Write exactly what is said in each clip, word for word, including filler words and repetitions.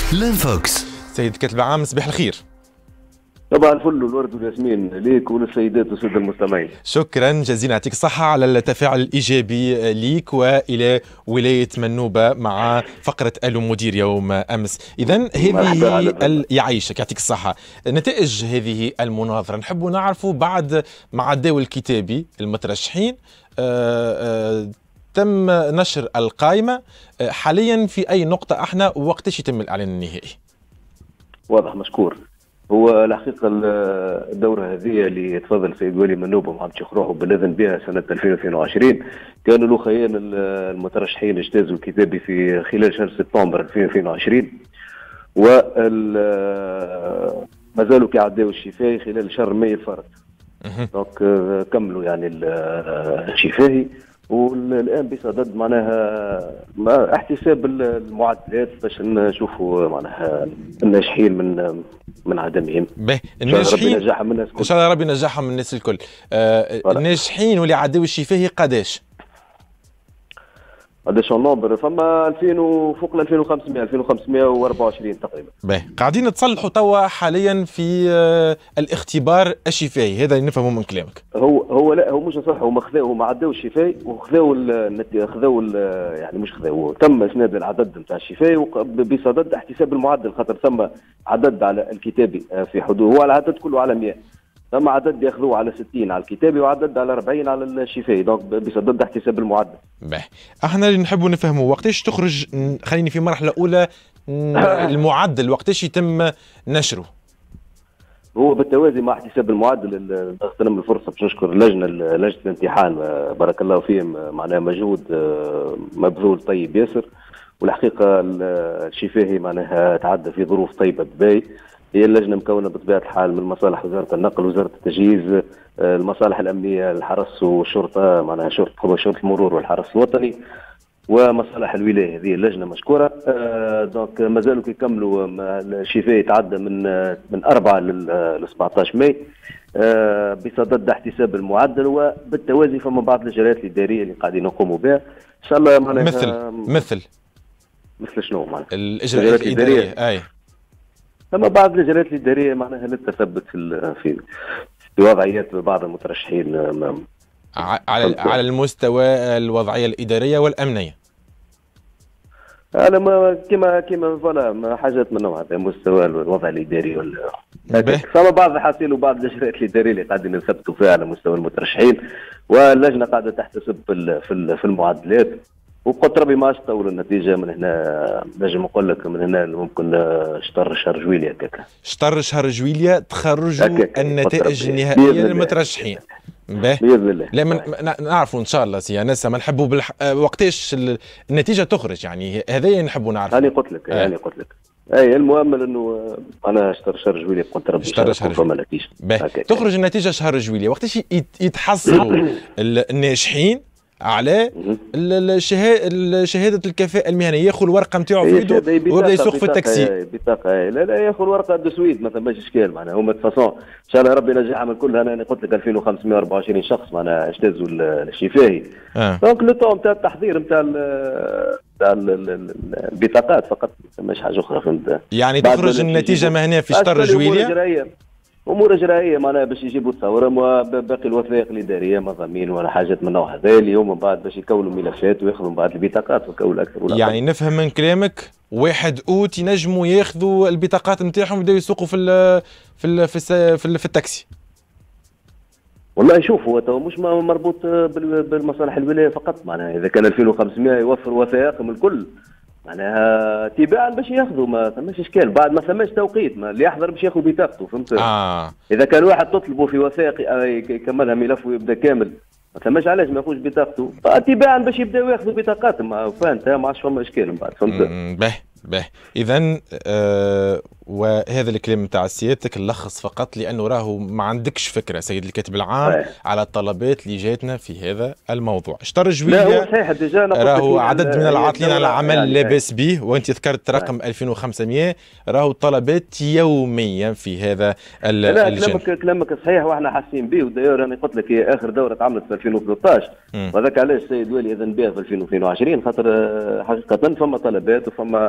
لانفوكس. سيد الكاتب العام، صباح الخير. طبعا الفل والورد والياسمين ليك وللسيدات والساده المستمعين. شكرا جزيلا، يعطيك الصحة على التفاعل الإيجابي ليك وإلى ولاية منوبة مع فقرة ألو مدير يوم أمس. إذن هذه ال... يعيشك يعطيك الصحة. نتائج هذه المناظرة نحب نعرفوا بعد مع الداول الكتابي المترشحين آآ آآ تم نشر القائمة حاليا في أي نقطة احنا وقتاش يتم الإعلان النهائي؟ واضح مشكور. هو الحقيقة الدورة هذه اللي تفضل سيد ولي منوبة مع الشيخ روحه بالإذن بها سنة ألفين واثنين وعشرين كانوا الأخيان المترشحين اجتازوا الكتابي في خلال شهر سبتمبر ألفين واثنين وعشرين، وما زالوا كيعداو الشفاهي خلال شهر ماي الفارط. دونك كملوا يعني الشفاهي، والان بصدد معناها مع احتساب المعدلات باش نشوفوا معناها الناجحين من من عدمهم. باهي، الناجحين ان شاء الله ربي ينجحهم من الناس الكل. آه الناجحين واللي عداو الشفاهي قداش؟ قداش النمبر؟ فما ألفين وفوق ال ألفين وخمسمائة ألفين وخمسمائة وأربعة وعشرين تقريبا. باهي، قاعدين تصلحوا توا حاليا في آه الاختبار الشفاهي، هذا اللي نفهمه من كلامك. هو هو لا هو مش صح، هما خذاو هما عداو الشفاهي وخذاو خذاو يعني مش خذاو، تم اسناد العدد نتاع الشفاهي بصدد احتساب المعدل، خاطر ثم عدد على الكتابي في حدود، هو العدد كله على مئة، ثم عدد ياخذوه على ستين على الكتابي وعدد على أربعين على الشفاهي، دونك بصدد احتساب المعدل. باهي، احنا اللي نحبوا نفهموا وقتاش تخرج، خليني في مرحله اولى المعدل وقتاش يتم نشره؟ هو بالتوازي مع احتساب المعدل. اغتنم الفرصه باش نشكر اللجنه لجنه الامتحان، بارك الله فيهم، معناها مجهود مبذول طيب ياسر، والحقيقه الشفاهي معناها تعدى في ظروف طيبه بباي. هي اللجنه مكونه بطبيعه الحال من مصالح وزاره النقل، وزاره التجهيز، المصالح الامنيه، الحرس والشرطه، معناها شرطه شرطه المرور والحرس الوطني، ومصالح الولايه. هذه اللجنه مشكوره. آه دونك مازالوا كيكملوا الشفاهي يتعدى من من أربعة ل سبعطاش ماي آه بصدد احتساب المعدل، وبالتوازي فما بعض الاجراءات الاداريه اللي قاعدين نقوموا بها ان شاء الله. معناها مثل مثل مثل شنو معناها الاجراءات الاداريه؟ اي ثم بعض الاجراءات الاداريه معناها للتثبت في في في وضعيات بعض المترشحين على على المستوى الوضعيه الاداريه والامنيه. انا ما كما كما فوالا حاجات من نوع هذا، مستوى الوضع الاداري ولا ثم بعض الحاصيل وبعض الاجراءات الاداريه اللي قاعدين نثبتوا فيها على مستوى المترشحين، واللجنه قاعده تحتسب في في المعدلات، وبقدر ربي ما تطول النتيجه من هنا. نجم نقول لك من هنا ممكن شطر شهر جويليا هكاك، شطر شهر جويليا تخرجوا النتائج النهائيه للمترشحين. باذن الله. لا نعرفوا ان شاء الله سي انس، ما نحبوا بالح... وقتاش النتيجه تخرج، يعني هذا نحبوا نعرفوا. انا قلت لك انا قلت لك اي المهم انه انا شهر شهر جويليا بقدر ربي شهر شهر جويليا تخرج النتيجه شهر جويليا. وقتاش يتحصلوا الناجحين على شهاده الكفاءه المهنيه، ياخذ الورقه نتاعو في يده ويبدا يسوق في التاكسي. بطاقه لا لا ياخذ ورقه دسويد، ما ثماش اشكال معناها. هما فاسون ان شاء الله ربي ينجحهم الكل. انا قلت لك ألفين وخمسمائة وأربعة وعشرين شخص معناها اجتازوا الشفاهي. آه. دونك لو طون نتاع التحضير نتاع نتاع البطاقات فقط، ما ثماش حاجه اخرى. فهمت يعني تخرج النتيجه مهنيه في شطر جويليا، امور اجرائيه معناها باش يجيبوا تصور، وباقي الوثائق الاداريه مضامين ولا حاجات من نوع هذا، اليوم من بعد باش يكونوا ملفات وياخذوا من بعد البطاقات ويكونوا اكثر ولا يعني أقل. نفهم من كلامك واحد اوت ينجموا ياخذوا البطاقات نتاعهم ويبداو يسوقوا في ال في ال في, ال في, ال في التاكسي. والله شوف، هو تو مش مربوط بالمصالح الولايه فقط، معناها اذا كان ألفين وخمسمائة يوفر وثائقهم الكل معناها تباعا باش ياخذوا، ما ثماش اشكال. بعد ما ثماش توقيت، ما اللي يحضر باش ياخذ بطاقته. فهمت؟ اه اذا كان واحد تطلبوا في وثائق يكملها ملف ويبدا كامل، ما ثماش علاش ما ياخذش بطاقته، فتباعا باش يبداو ياخذوا بطاقاتهم. فهمت؟ ما عادش فما اشكال من بعد. فهمت؟ باهي باهي. اذا آه وهذا الكلام نتاع سيادتك نلخص فقط، لانه راهو ما عندكش فكره سيد الكاتب العام أيه. على الطلبات اللي جاتنا في هذا الموضوع. شطر جويليا راهو عدد من العاطلين على عمل يعني لا باس به، وانت ذكرت رقم أيه. ألفين وخمسمائة، راهو طلبات يوميا في هذا الجانب. كلامك كلامك صحيح واحنا حاسين به. وداير انا قلت لك هي اخر دوره تعملت في ألفين وثلاثة عشر، وهذاك علاش السيد والي اذن بها في ألفين واثنين وعشرين، خاطر حقيقه فما طلبات وفما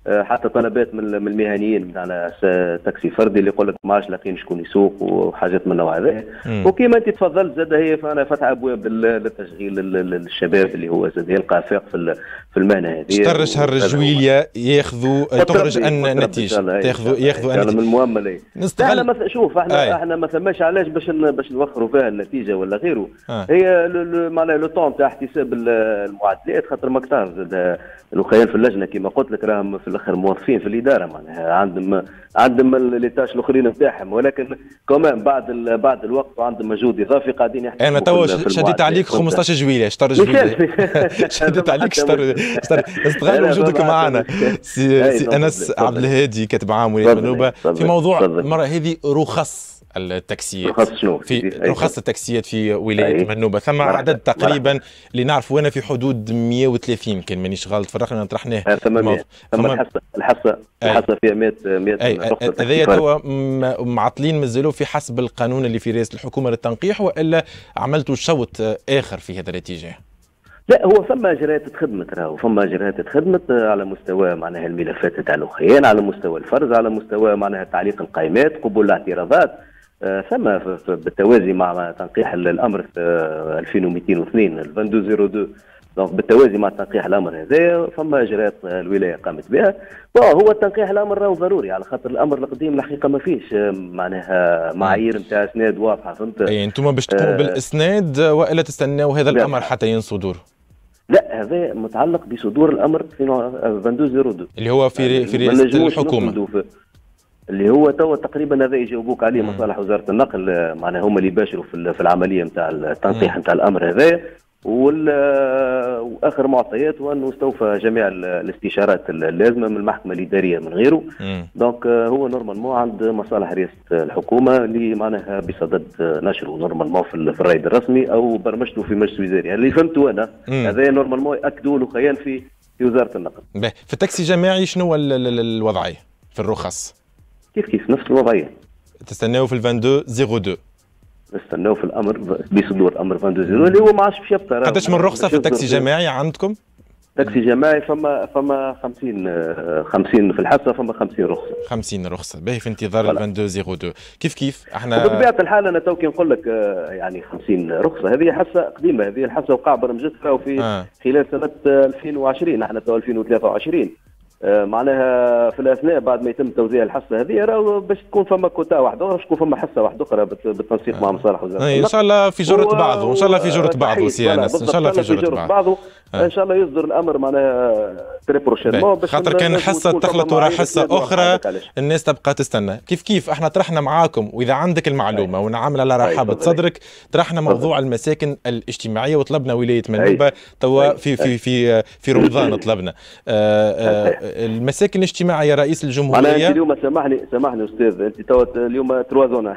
حتى طلبات من المهنيين بتاعنا تاكسي فردي اللي يقول لك ما عادش لاقيين شكون يسوق وحاجات من النوع هذا. وكما انت تفضلت زاد هي فانا فتح ابواب للتشغيل للشباب اللي هو زاد يلقى افاق في في المهنه هذه. شهر شهر جويليا ياخذوا تخرج النتيجه تاخذوا ياخذوا النتيجه من المؤمله. نستغل احنا شوف احنا آه. احنا ما ثماش علاش باش باش نوفروا فيها النتيجه ولا غيره. آه. هي معناها لو طون تاع احتساب المعدلات خاطر مكتار زاد الاخوان في اللجنه كما قلت لك راهم في الاخر موظفين في الاداره معناها عندهم عندهم لي تاش الاخرين نتاعهم ولكن كمان بعد بعد الوقت وعندهم مجهود اضافي قاعدين يحتسبوا. انا توا شديت عليك خمسطاش جويليه شطر جويليه شديت عليك شطر شطر استغل وجودك معنا سي, سي انس عبد الهادي كاتب عام ولايه منوبه في موضوع المره هذه رخص التاكسيات. رخص شنو؟ في رخص التاكسيات في ولايه منوبه ثم عدد تقريبا اللي نعرفوا انا في حدود مئة وثلاثين يمكن مانيش غلط فرقنا طرحناه. ثمانمئة ثم الحصه الحصه الحصه فيها مئة مئة رخصه. هذايا توا معطلين مازالوا في حسب القانون اللي في رئاسه الحكومه للتنقيح والا عملتوا شوط اخر في هذا الاتجاه؟ لا هو فما اجراءات تخدمت راهو فما اجراءات تخدمت على مستوى معناها الملفات تاع الاخوان على مستوى الفرز على مستوى معناها تعليق القائمات قبول الاعتراضات. ثم بالتوازي مع تنقيح الامر في ألفين ومئتين واثنين اثنين صفر صفر اثنين دونك بالتوازي مع تنقيح الامر هذا فما اجراءات الولايه قامت بها. هو تنقيح الامر راهو ضروري على خاطر الامر القديم الحقيقه ما فيش معناها معايير نتاع اسناد واضحه فهمت. اي انتم باش تقوموا آه بالاسناد والا تستناو هذا الامر حتى ينصدر؟ لا هذا متعلق بصدور الامر في اثنين صفر صفر اثنين اللي هو في في رئاسه الحكومه اللي هو توا تقريبا هذا يجاوبوك عليه مصالح وزاره النقل معناها هما اللي يباشروا في العمليه نتاع التنقيح نتاع الامر هذا. واخر معطيات هو انه استوفى جميع الاستشارات اللازمه من المحكمه الاداريه من غيره. دونك هو نورمالمون عند مصالح رئاسه الحكومه اللي معناها بصدد نشره نورمالمون في الرايد الرسمي او برمجته في مجلس وزاري. اللي فهمته انا هذا نورمالمون ياكدوا له خيان في في وزاره النقل. في التاكسي الجماعي شنو الوضعيه في الرخص؟ كيف كيف نفس الوضعيه. تستناو في اثنين صفر صفر اثنين نستناو في الامر بصدور امر اثنين صفر صفر اللي هو ما عادش باش يبطل. قداش من رخصه في التاكسي الجماعي عندكم؟ تاكسي جماعي فما فما خمسين خمسين في الحصه فما خمسين رخصه. خمسين رخصه باهي في انتظار ال اثنين صفر صفر اثنين كيف كيف احنا بطبيعه الحال انا تو كي نقول لك يعني خمسين رخصه هذه حصه قديمه هذه الحصه وقع برمجتها وفي آه. خلال سنه ألفين وعشرين احنا تو ألفين وثلاثة وعشرين آه معناها في الاثناء بعد ما يتم توزيع الحصه هذه راه باش تكون فما كوتا واحده اخرى باش تكون فما حصه واحده اخرى بالتنسيق آه. مع مصالح وزاره النقل. ان شاء الله في جرة بعضه ان شاء الله في جرة بعضه سي انس ان شاء الله في جرة بعضه آه. ان شاء الله يصدر الامر معناها تري بروشينمون خاطر كان حصه تخلط ورا حصه اخرى الناس تبقى تستنى. كيف كيف احنا طرحنا معاكم واذا عندك المعلومه ونعمل على رحابه صدرك طرحنا موضوع المساكن الاجتماعيه وطلبنا ولايه منوبه توا في في في في رمضان طلبنا المساكن الاجتماعيه رئيس الجمهوريه. انا اليوم سامحني سامحني استاذ انت تو اليوم تروازونا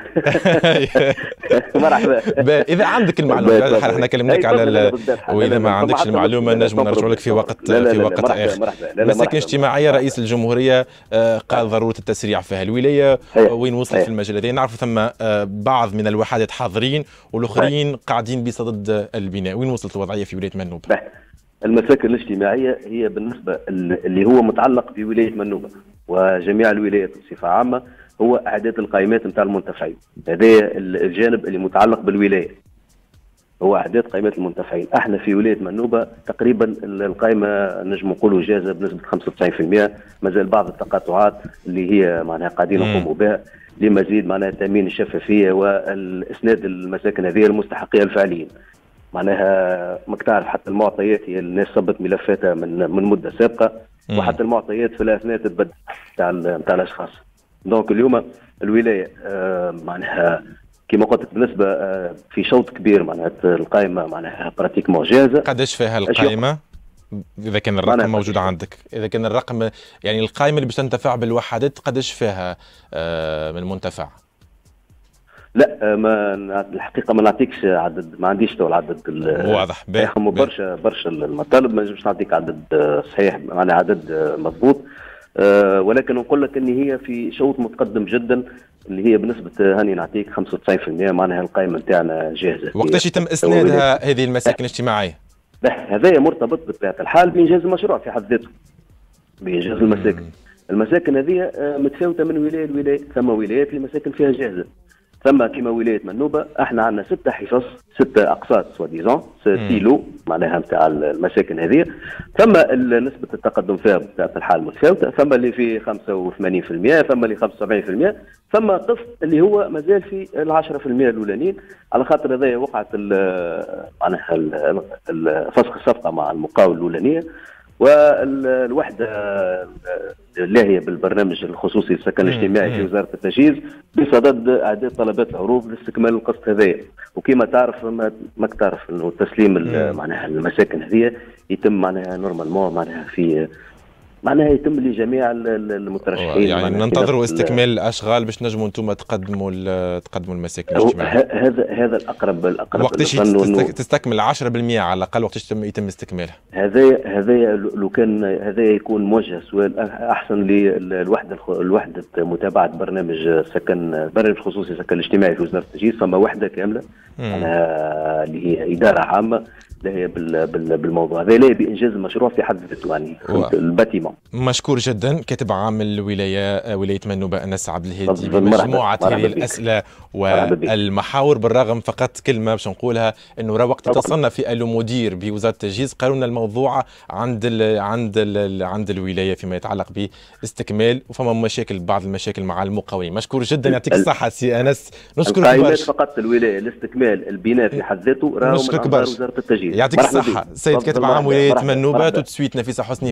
مرحبا. اذا عندك المعلومه احنا كلمناك على واذا ما عندكش المعلومه نجم نرجع لك في وقت في وقت اخر. المساكن الاجتماعيه رئيس الجمهوريه قال ضروره التسريع فيها الولايه وين وصلت في المجال هذا؟ نعرف ثم بعض من الوحدات حاضرين والاخرين قاعدين بصدد البناء، وين وصلت الوضعيه في ولايه منوبه؟ المساكن الاجتماعيه هي بالنسبه اللي هو متعلق بولايه منوبه وجميع الولايات بصفه عامه هو اعداد القائمات نتاع المنتفعين. هذا الجانب اللي متعلق بالولايه هو اعداد قائمات المنتفعين. احنا في ولايه منوبه تقريبا القائمه نجم نقولوا جاهزه بنسبه خمسة وتسعين بالمئة. مازال بعض التقاطعات اللي هي معناها قاعدين نقوموا بها لمزيد معناها تامين الشفافيه والاسناد المساكن هذه المستحقين الفعليين. معناها ماك تعرف حتى المعطيات هي الناس صبت ملفاتها من من مده سابقه وحتى المعطيات في الاثناء تتبدل نتاع نتاع الاشخاص. دونك اليوم الولايه آه معناها كما قلت لك بالنسبه آه في شوط كبير معناها القائمه معناها براتيكمون جاهزه. قداش فيها القائمه؟ اذا كان الرقم موجود عندك، اذا كان الرقم يعني القائمه اللي باش تنتفع بالوحدات قداش فيها آه من منتفع؟ لا ما الحقيقه ما نعطيكش عدد، ما عنديش تو العدد واضح يخموا برشا برشا المطالب، ما نجمش نعطيك عدد صحيح معناها عدد مضبوط. أه ولكن نقول لك ان هي في شوط متقدم جدا اللي هي بنسبه هاني نعطيك خمسة وتسعين بالمئة معناها القائمه نتاعنا جاهزه. وقتاش يتم اسنادها هذه المساكن الاجتماعيه؟ لا هذا مرتبط بطبيعه الحال بانجاز المشروع في حد ذاته. بإنجاز المساكن. المساكن هذه متفاوتة من ولاية لولاية، ثم ولايات اللي مساكن فيها جاهزة، ثم كما ولاية منوبة احنا عندنا ستة حصص، ستة أقساط سوا ديزون سيلو معناها نتاع المساكن هذه، ثم نسبة التقدم فيها بطبيعة الحال متفاوتة، ثم اللي في خمسة وثمانين بالمئة، ثم اللي خمسة وسبعين بالمئة، ثم قسط اللي هو مازال في العشرة في المئة الأولانيين، على خاطر هذا وقعت معناها فسخ الصفقة مع المقاول الأولانية، والوحده اللي هي بالبرنامج الخصوصي للسكن الاجتماعي في وزاره التجهيز بصدد اعداد طلبات العروض لاستكمال القسط هذايا. وكما تعرف ما تعرف انه تسليم معناها المساكن هذه يتم معناها نورمالمون معناها في معناها يتم لجميع المترشحين. يعني ننتظروا استكمال الاشغال باش نجموا انتم تقدموا تقدموا المساكن الاجتماعيه. هذا هذا الاقرب الاقرب وقتاش تستكمل عشرة بالمئة على الاقل، وقتاش يتم استكمالها؟ هذا هذا لو كان هذا يكون موجه سؤال احسن للوحده الوحده متابعه برنامج سكن برنامج خصوصي سكن الاجتماعي في وزاره التجهيز، فما وحده كامله اللي هي اداره عامه هي بالموضوع هذا لا بانجاز المشروع في حد ذاته يعني الباتيمون. مشكور جدا كاتب عام الولايه ولايه منوبه انس عبد الهادي بمجموعه هذه الاسئله والمحاور. بالرغم فقط كلمه باش نقولها انه راه وقت اتصلنا في الو مدير بوزاره التجهيز قالوا لنا الموضوع عند ال عند ال عند الولايه فيما يتعلق باستكمال، وفما مشاكل بعض المشاكل مع المقاولين. مشكور جدا يعطيك الصحه سي انس. نشكرك برشا. فقط الولايه لاستكمال البناء في حد ذاته راهو من انظار وزاره التجهيز. يعطيك الصحه سيد كاتب عام ولايه منوبه. تو سويت نفيسه حسني.